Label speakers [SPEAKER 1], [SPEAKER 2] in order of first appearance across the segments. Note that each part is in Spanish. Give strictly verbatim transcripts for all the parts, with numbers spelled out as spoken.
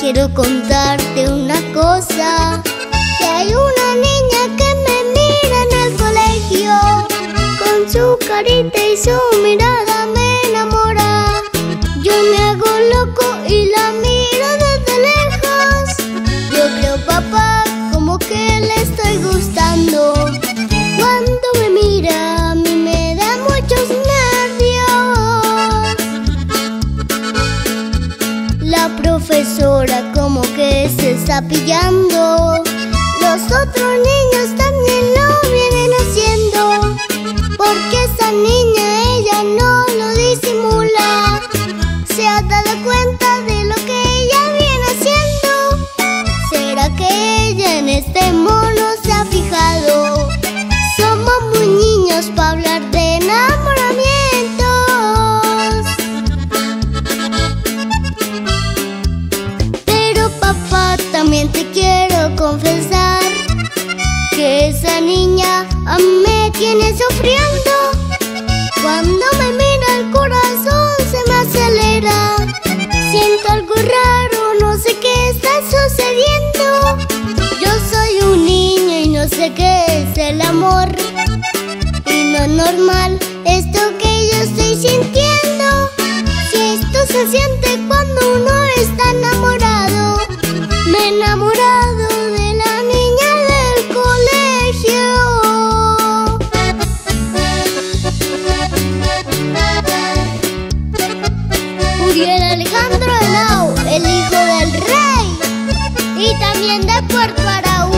[SPEAKER 1] quiero contarte una cosa, que hay una niña que me mira en el colegio, con su carita y su mirada me enamora. Yo me hago loco y la miro desde lejos. Yo creo, papá, como que le estoy gustando. Cuando me mira a mí me da muchos nervios. La profesora como que se está pillando. Los otros niños también lo vienen haciendo, porque esa niña ella no lo disimula. Se ha dado cuenta de lo que ella viene haciendo. ¿Será que ella en este mono se ha fijado? Somos muy niños para hablar de enamoramientos. Pero papá, también te quiero confesar que esa niña a mí me tiene sufriendo. Cuando me mira el corazón se me acelera. Siento algo raro, no sé qué está sucediendo. Yo soy un niño y no sé qué es el amor. Y no es normal esto que yo estoy sintiendo. Si esto se siente cuando uno está enamorado. Me he enamorado de la niña del colegio. Uriel Alejandro Henao, el hijo del rey, y también de Puerto Araujo.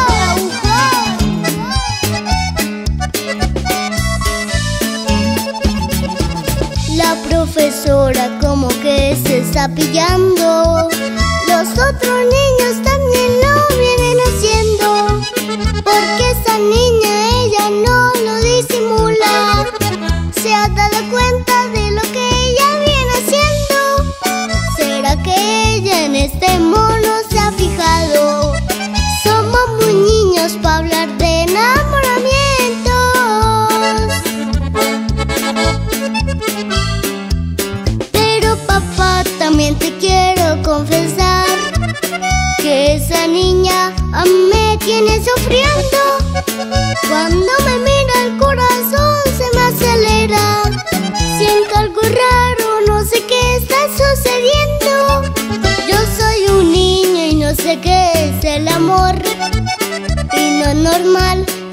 [SPEAKER 1] La profesora como que se está pillando. Los otros niños también lo vienen haciendo, porque esa niña ella no lo disimula. Se ha dado cuenta de lo que ella viene haciendo. ¿Será que ella en este mono se ha fijado? Somos muy niños para hablar de enamoramientos. Pero papá, también te quiero confesar que esa niña a mí me tiene sufriendo. Cuando me mira el corazón se me acelera. Siento algo raro, no sé qué está sucediendo. Yo soy un niño y no sé qué es el amor. Y no es normal